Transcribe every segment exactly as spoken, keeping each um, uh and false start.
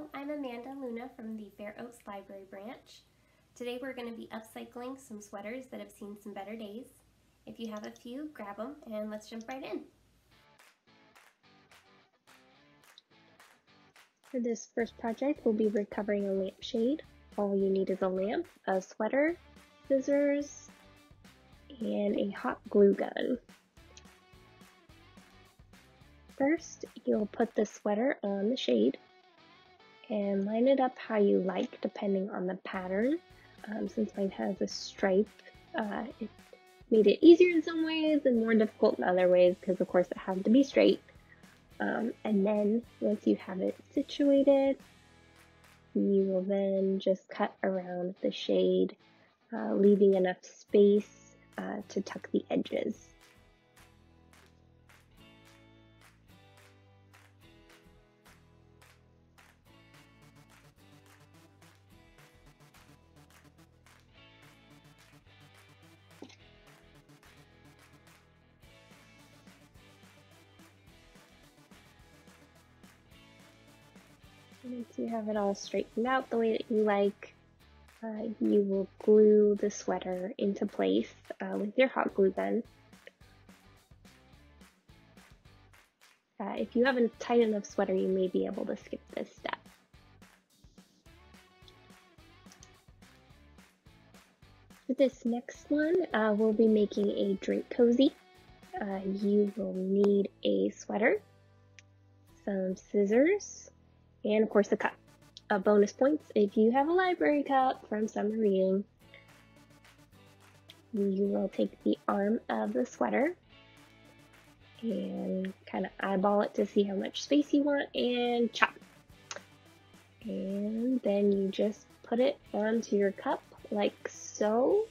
Hello, I'm Amanda Luna from the Fair Oaks Library branch. Today we're going to be upcycling some sweaters that have seen some better days. If you have a few, grab them and let's jump right in. For this first project, we'll be recovering a lampshade. All you need is a lamp, a sweater, scissors, and a hot glue gun. First, you'll put the sweater on the shade and line it up how you like depending on the pattern. Um, since mine has a stripe, uh, it made it easier in some ways and more difficult in other ways because of course it has to be straight. Um, and then once you have it situated, you will then just cut around the shade, uh, leaving enough space uh, to tuck the edges. Once you have it all straightened out the way that you like, uh, you will glue the sweater into place uh, with your hot glue gun. Uh, if you have a tight enough sweater, you may be able to skip this step. For this next one, uh, we'll be making a drink cozy. Uh, you will need a sweater, some scissors, and of course a cup. Uh, bonus points if you have a library cup from summer reading. You will take the arm of the sweater and kind of eyeball it to see how much space you want and chop. And then you just put it onto your cup like so.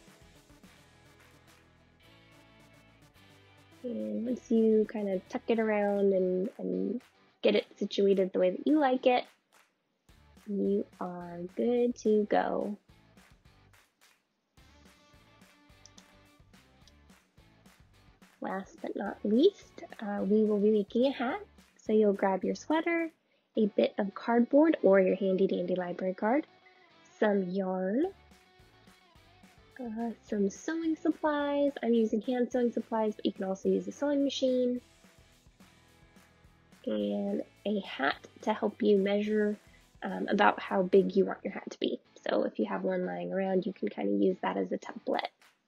And once you kind of tuck it around and, and get it situated the way that you like it, you are good to go. Last but not least, uh, we will be making a hat. So you'll grab your sweater, a bit of cardboard or your handy dandy library card, some yarn, uh, some sewing supplies. I'm using hand sewing supplies, but you can also use a sewing machine, and a hat to help you measure um, about how big you want your hat to be. So if you have one lying around, you can kind of use that as a template.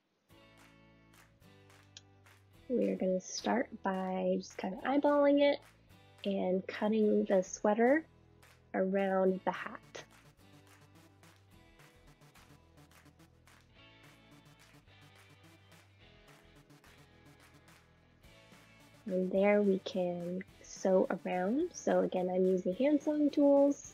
We're going to start by just kind of eyeballing it and cutting the sweater around the hat. And there we can sew around. So again, I'm using hand sewing tools.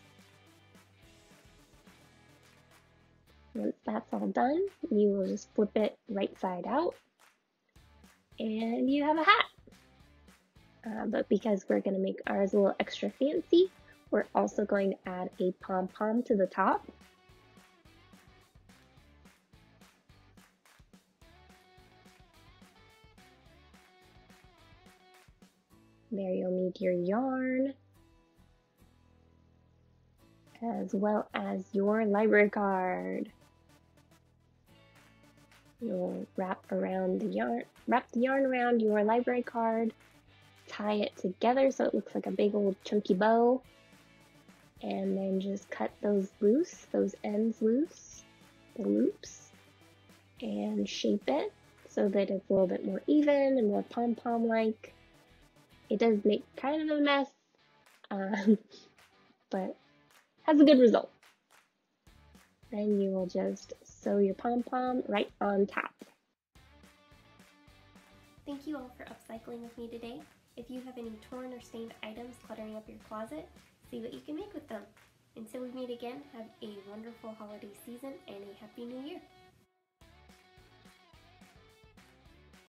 Once that's all done, you will just flip it right side out and you have a hat. Uh, but because we're going to make ours a little extra fancy, we're also going to add a pom-pom to the top. There you'll need your yarn, as well as your library card. You'll wrap around the yarn, wrap the yarn around your library card, tie it together so it looks like a big old chunky bow, and then just cut those loose, those ends loose, the loops, and shape it so that it's a little bit more even and more pom-pom-like. It does make kind of a mess, um, but has a good result. Then you will just sew your pom-pom right on top. Thank you all for upcycling with me today. If you have any torn or stained items cluttering up your closet, see what you can make with them. Until we meet again, have a wonderful holiday season and a happy new year.